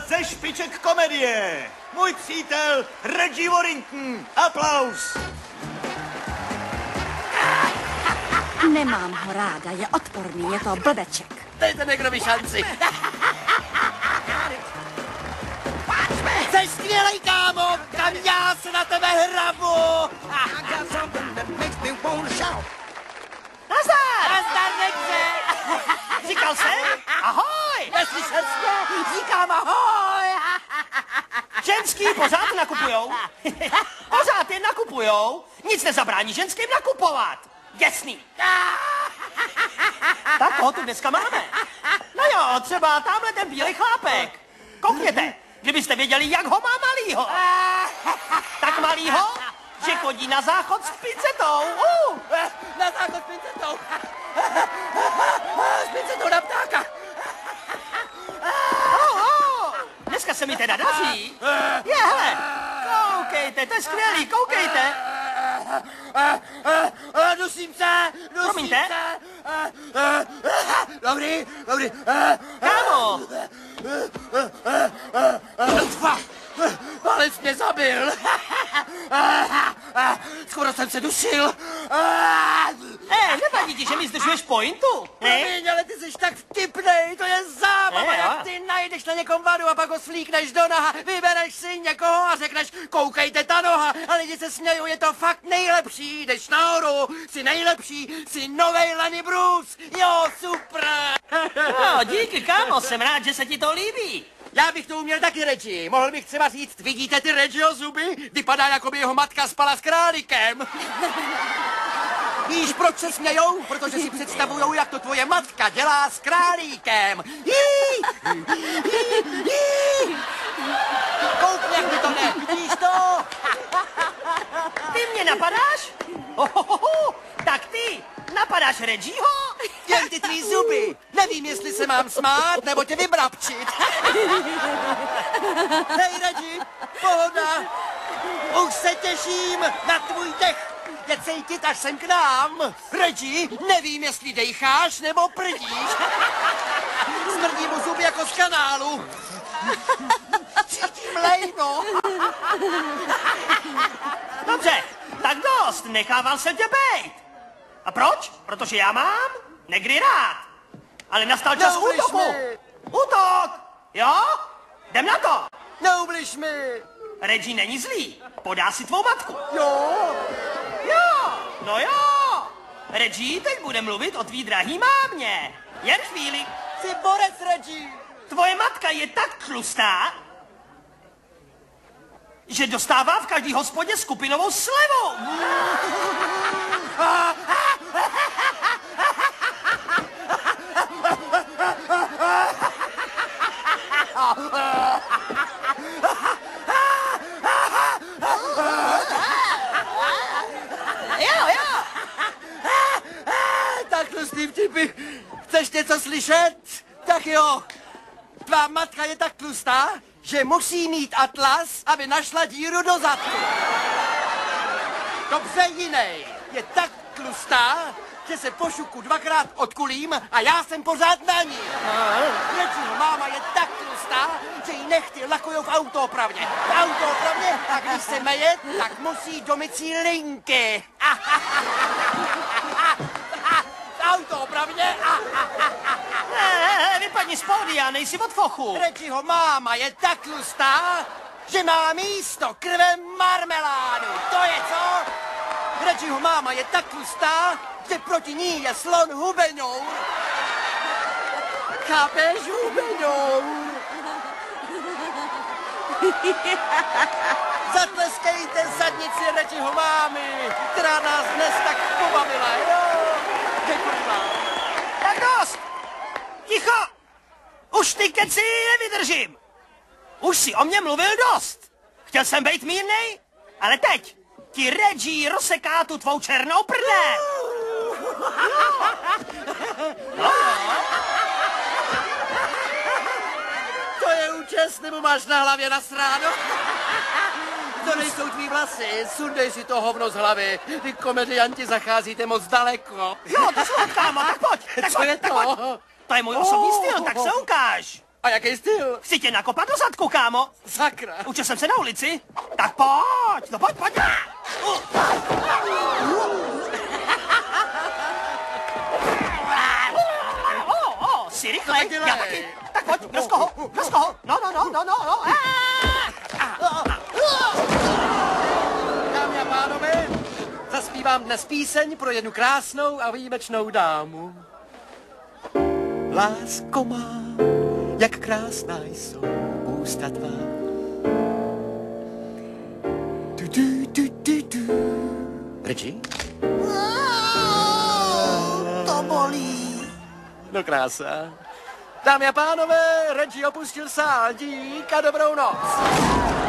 ze špiček komedie. Můj přítel Reggie Warrington. Aplaus. Nemám ho ráda, je odporný, je to blbeček. Dejte Negrovi šanci. Jsi skvělej, kámo, kam já se na tebe hrabu. Nazdar! Nazdar, Negře! Říkal jsem? Ahoj! Neslyšel jsi? Říkám ahoj! Ženský pořád nakupujou. Pořád jen nakupujou. Nic nezabrání ženským nakupovat. Jasný. Tak ho tu dneska máme. No jo, třeba tamhle ten bílý chlápek. Koukněte, kdybyste věděli, jak ho má malýho. Tak malýho, že chodí na záchod s pincetou. Na záchod s pincetou. S pincetou na ptáka. Dneska se mi teda daří. Je, hele, koukejte, to je skvělý, koukejte. Dusím se, Promiňte? Dobrý. Kámo, Palec mě zabil. Skoro jsem se dusil. nevadí ti, že mi zdržuješ pointu? Promiň, ale ty jsi tak vtipnej, to je zábava, jak ty najdeš na někom vadu a pak ho slíkneš do naha, vybereš si někoho a řekneš, koukejte ta noha a lidi se smějou, je to fakt nejlepší, jdeš nahoru, jsi nejlepší, jsi novej Lenny Bruce, jo, super. No, díky, kámo, jsem rád, že se ti to líbí. Já bych to uměl taky, Reggie. Mohl bych třeba říct, vidíte ty Reggieho zuby? Vypadá, jako by jeho matka spala s králíkem. Víš, proč se smějou? Protože si představujou, jak to tvoje matka dělá s králíkem. Koukni, jak mi to jde. Vidíš to? Ty mě napadáš? Tak ty napadáš Reggieho? Děj ty tvý zuby. Nevím, jestli se mám smát, nebo tě vybrabčit. Hej, Reggie, pohoda. Už se těším na tvůj dech. Je cítit až sem k nám. Reggie, nevím, jestli dejcháš nebo prdíš. Smrdí mu zuby jako z kanálu. Cítím lejno. Dobře, tak dost, nechával jsem tě bejt. A proč? Protože já mám Negry rád. Ale nastal čas útoku. Útok, jo? Jdem na to. Neubliž mi. Reggie není zlý, podá si tvou matku. Jo. Jo, no jo. Reggie teď bude mluvit o tvý drahý mámě. Jen chvíli. Jsi borec, Reggie. Tvoje matka je tak tlustá, že dostává v každý hospodě skupinovou slevu. Jo. Tak tlustý vtipy. Chceš něco slyšet? Tak jo. Tvá matka je tak tlustá, že musí mít atlas, aby našla díru do zadku. Dobře, jinej. Je tak tlustá, že se po šuku dvakrát odkulím a já jsem pořád na ní. Reggieho máma je tak tlustá, že jí nechty lakujou v autoopravně. V autoopravně, a když se meje, tak musí do mycí linky. V autoopravně. Vypadni z pódia, nejsi od fochu. Reggieho máma je tak tlustá, že má místo krve marmeládu. To je co? Reggieho máma je tak tlustá, že proti ní je slon hubeňour. Chápeš, hubeňour? Zatleskejte zadnici Reggieho mámy, která nás dnes tak pobavila, jo? Děkuji vám. Tak dost! Ticho! Už ty keci nevydržím! Už si o mě mluvil dost! Chtěl jsem být mírnej, ale teď ti Reggie rozseká tu tvou černou prdel! No. To je účest, nebo máš na hlavě nasráno? To nejsou tvý vlasy, sundej si to hovno z hlavy. Vy komedianti zacházíte moc daleko. Jo, to jsou kámo, tak pojď, Co je to? To je můj osobní styl, tak se ukáž. A jaký styl? Chci tě nakopat do zadku, kámo. Sakra. Učil jsem se na ulici. Tak pojď, no pojď. Jsi rychlej, taky já nej. taky. Tak pojď, kdo z koho? No. Dámy a pánové, zaspívám dnes píseň pro jednu krásnou a výjimečnou dámu. Lásko má, jak krásná jsou ústa tvá. Reggie? To bolí. No krása. Dámy a pánové, Reggie opustil sál, dík a dobrou noc.